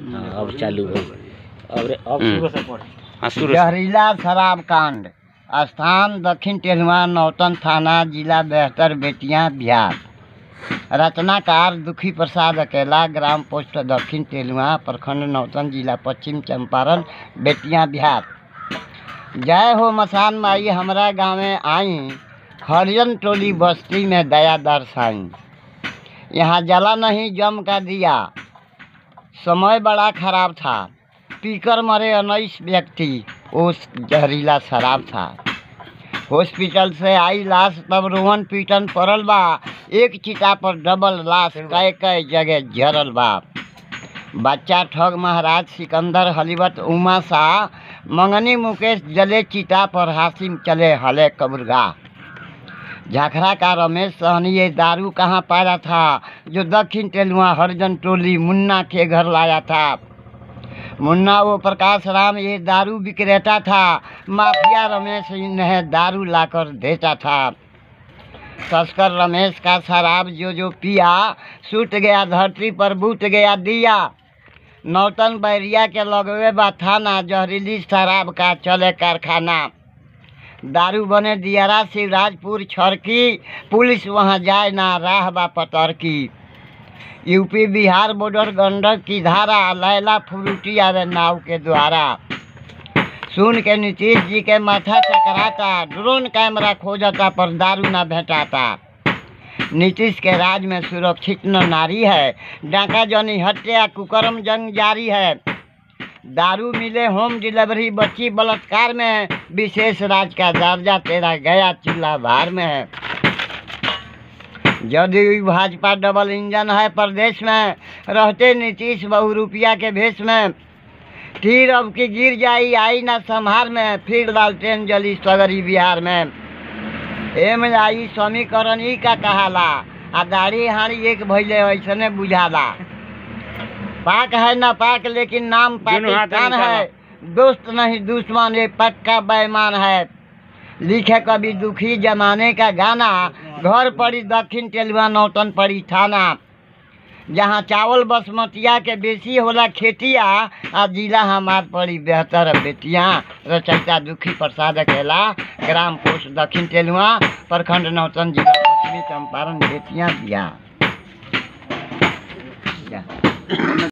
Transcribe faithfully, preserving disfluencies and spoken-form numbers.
हाँ, अब चालू हो अब अब शुरू से पढ़। हाँ, शुरू से। जहरीला शराब कांड, स्थान दक्षिण टेलुआ, नौतन थाना, जिला बेहतर, बेतिया, बिहार। रचनाकार दुखी प्रसाद अकेला, ग्राम पोस्ट दक्षिण टेलुआ, प्रखंड नौतन, जिला पश्चिम चंपारण, बेतिया, बिहार। जय हो मसान माई हमरा गाँवे आई, हरिजन टोली बस्ती में दया दर्शाई। यहाँ जला नहीं जम का दिया, समय बड़ा खराब था, पीकर मरे उन्नीस व्यक्ति, उस जहरीला शराब था। हॉस्पिटल से आई लाश तब रोहन पीटन पड़ल बा, एक चिता पर डबल लाश कई कई जगह झरल बा। बच्चा ठग महाराज सिकंदर हलीवत उमा शाह, मंगनी मुकेश जले चिता पर, हासिम चले हले कब्रगाह। झाखरा का रमेश सहनी ये दारू कहाँ पाया था, जो दक्षिण टेलुआ हरिजन टोली मुन्ना के घर लाया था। मुन्ना वो प्रकाश राम ये दारू विक्रेता था, माफिया रमेश इन्हें दारू लाकर देता था। तस्कर रमेश का शराब जो जो पिया, छूट गया धरती पर बूट गया दिया। नौतन बैरिया के लगवे बा थाना, जहरीली शराब का चले कारखाना। दारू बने दियारा शिवराजपुर छरकी, पुलिस वहाँ जाए ना राह बा पतर की। यूपी बिहार बॉर्डर गंडक की धारा, लैला फ्रूटी आवे नाव के द्वारा। सुन के नीतीश जी के माथा चकराता, ड्रोन कैमरा खोजता पर दारू ना भेटाता। नीतीश के राज में सुरक्षित न नारी है, डाका जनी हत्या कुकर्म जंग जारी है। दारू मिले होम डिलीवरी बच्ची बलात्कार में, विशेष राज का दर्जा तेरा गया चिल्ला भार में है। जदयू भाजपा डबल इंजन है प्रदेश में, रहते नीतीश बहु रुपया के भेष में। तीर अब की गिर जाई आई ना संहार में, फिर लालटेन जली सगरी बिहार में। एम आई समीकरण ई का कहाला, आ दाढ़ी हाड़ी एक भैले ऐसने बुझाला। पाक है ना पाक लेकिन नाम पाकिस्तान है, दोस्त नहीं दुश्मन ये पक्का बेईमान है। लिखे कभी दुखी जमाने का गाना, घर पड़ी दक्षिण टेलुआ, नौतन पड़ी थाना। जहाँ चावल बासमतिया के बेसी होला खेतिया, आ जिला हमार पड़ी बेहतर बेतिया। रचयिता दुखी प्रसाद अकेला, ग्राम पोस्ट दक्षिण टेलुआ, प्रखंड नौतन, जिला पश्चिमी चंपारण, बेतिया, बिहार।